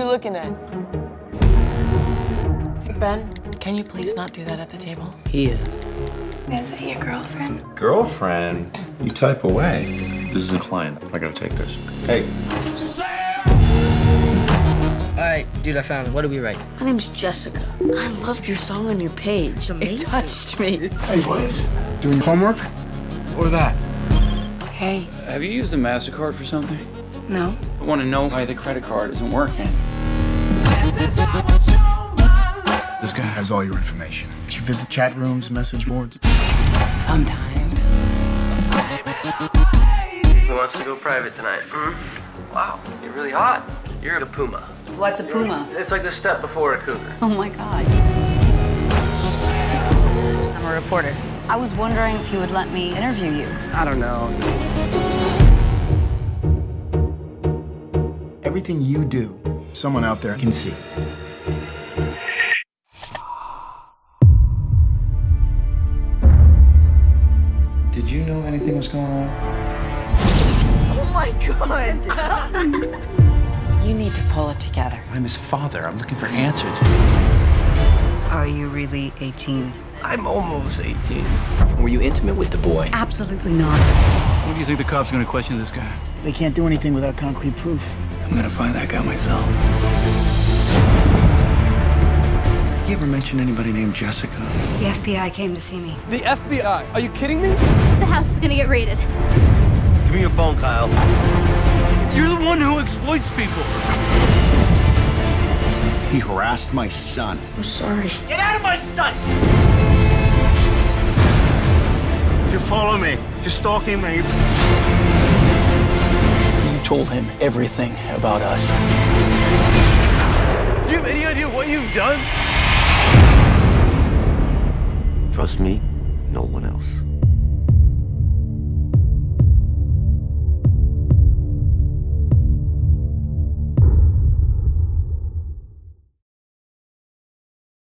looking at? Ben, can you please not do that at the table? He is. Is it your girlfriend? Girlfriend? You type away. This is a client. I gotta take this. Hey. All right, dude, I found it. What do we write? My name's Jessica. I loved your song on your page. It touched me. Hey, boys. Doing homework? Or that? Hey. Have you used a MasterCard for something? No. I want to know why the credit card isn't working. This guy has all your information. Did you visit chat rooms, message boards? Sometimes. Who wants to go private tonight? Wow, you're really hot. You're a puma. What's a puma? It's like the step before a cougar. Oh my God. I'm a reporter. I was wondering if you would let me interview you. I don't know. Everything you do, someone out there can see. Did you know anything was going on? Oh my God. You need to pull it together. I'm his father. I'm looking for answers. Are you really 18? I'm almost 18. Were you intimate with the boy? Absolutely not. When do you think the cops are going to question this guy? They can't do anything without concrete proof. I'm going to find that guy myself. You ever mention anybody named Jessica? The FBI came to see me. The FBI? Are you kidding me? The house is gonna get raided. Give me your phone, Kyle. You're the one who exploits people. He harassed my son. I'm sorry. Get out of my sight! You follow me. You're stalking me. You told him everything about us. Do you have any idea what you've done? Trust me, no one else.